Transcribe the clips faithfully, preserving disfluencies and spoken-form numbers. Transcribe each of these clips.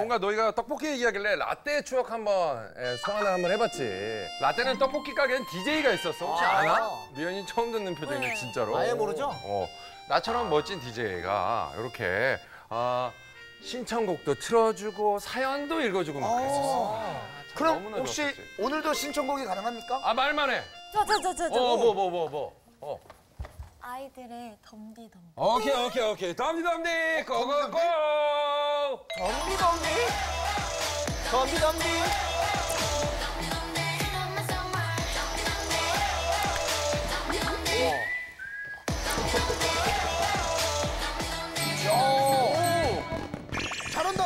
뭔가 너희가 떡볶이 얘기하길래 라떼 추억 한번 예, 소환을 한번 해봤지. 라떼는 떡볶이 가게엔 디제이가 있었어. 혹시 아, 아나? 미연이 처음 듣는 표정이네, 네. 진짜로. 아예 모르죠? 어, 나처럼 멋진 디제이가 이렇게 아, 신청곡도 틀어주고 사연도 읽어주고 막 그랬었어. 아, 그럼 너무나 혹시 좋았었지. 오늘도 신청곡이 가능합니까? 아, 말만 해. 저, 저, 저, 저, 저. 어, 뭐, 뭐, 뭐, 뭐. 어. 아이들의 덤디덤디. 오케이, 오케이, 오케이. 덤디덤디, 고고고! 덤비 덤비. 덤비 덤비. 잘한다.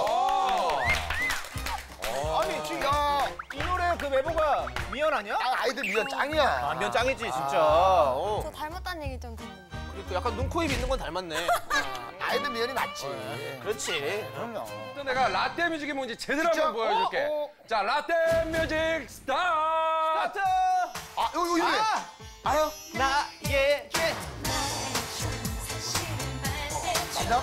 아니 지금 야, 이 노래 그 메모가 미연 아니야? 아, 아이들 미연 짱이야. 아, 미연 짱이지 진짜. 어. 저 닮았다는 얘기 좀 듣는데. 그러니까 약간 눈, 코, 입 있는 건 닮았네. 아이들 미연이 맞지. 그렇지. 그럼요. 또 내가 라떼 뮤직이 뭔지 제대로 진짜? 한번 보여줄게. 어, 어. 자, 라떼 뮤직 스타트! 스타트. 아, 요, 요, 요. 아, 알아? 나에게. 맞나?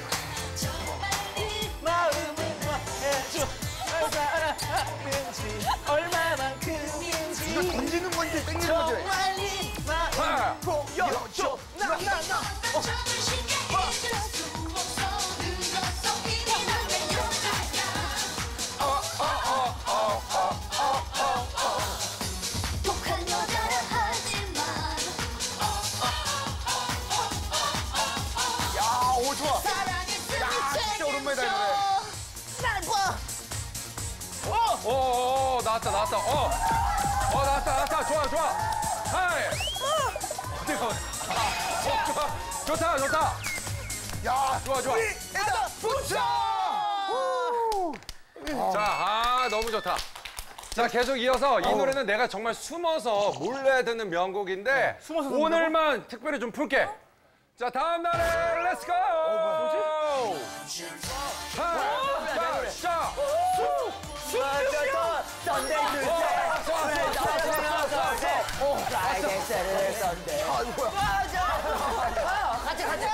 마음을 해줘. 널 사랑하는지 얼마만큼인지. 이거 던지는 건지 땡기는 건지. 정말 이 마음 보여줘. 나나나. 독한 여자라 하지만. 야, 오, 좋아. 사랑했으니 야, 진짜 오랜만이다, 이 노래. 날 봐. 어. 오, 오, 오, 나왔다, 나왔다. 어, 어, 나왔다, 나왔다. 좋아, 좋아. 하이. 어디가? 어, 좋아. 좋다, 좋다. 야, 좋아, 좋아. 에다 붙여! 자, 아, 너무 좋다. 자, 계속 이어서 이 노래는 내가 정말 숨어서 몰래 듣는 명곡인데 숨어서 오늘만 특별히 좀 풀게. 자, 다음 날에 렛츠고! 뭐지? 자, 자, 아, 이거 뭐야? 같이 같이.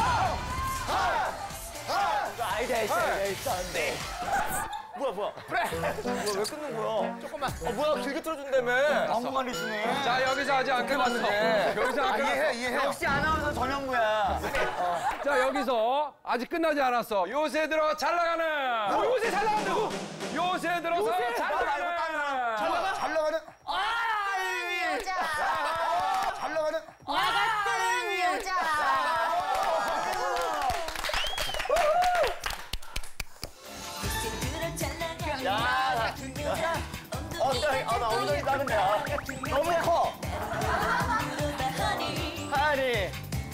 뭐야 뭐야? 그래. 뭐야 왜 끊는 거야? 조금만. 어 뭐야 길게 틀어준다며. 당분간이시네. 자, 여기서 아직 안 끝났어. 여기서 안 끝났어. 이해해, 이해해. 역시 아나운서 전현무야. 자, 여기서 아직 끝나지 않았어. 요새 들어 잘 나가는. 뭐 요새 잘 나간다고? 요새 들어서 요새? 잘 나가는. 잘 나가? 잘 나가는? 여자. 잘 나가는? 나 같은 여자. 야, 나. 엉덩이, 아, 나 엉덩이 따는데. 아. 너무 커. 하리.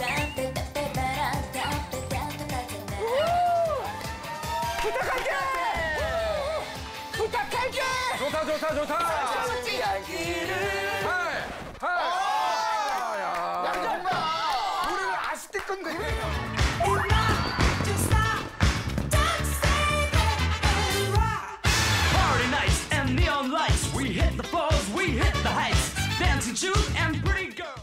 부탁할게. 부탁할게. 좋다, 좋다, 좋다. 하이, 하이. 야, 야. 야, 정말. 노래를 아실 때 건데.